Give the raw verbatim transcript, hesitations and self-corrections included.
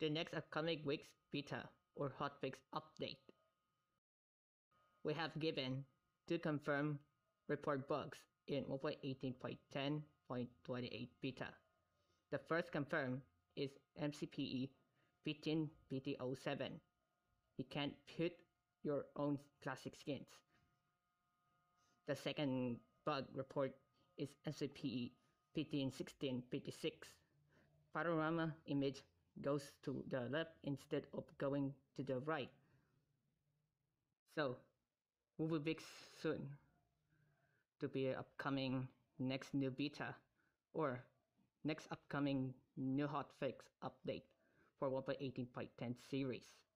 the next upcoming week's beta or hotfix update. We have given two confirmed report bugs in one point eighteen point ten point twenty-eight beta. The first confirmed is M C P E fifteen P T zero seven. You can't put your own classic skins. The second bug report is M C P E fifteen sixteen fifty-six. Panorama image goes to the left instead of going to the right. So, we will be soon to be upcoming next new beta or next upcoming new hotfix update for one point eighteen point ten series.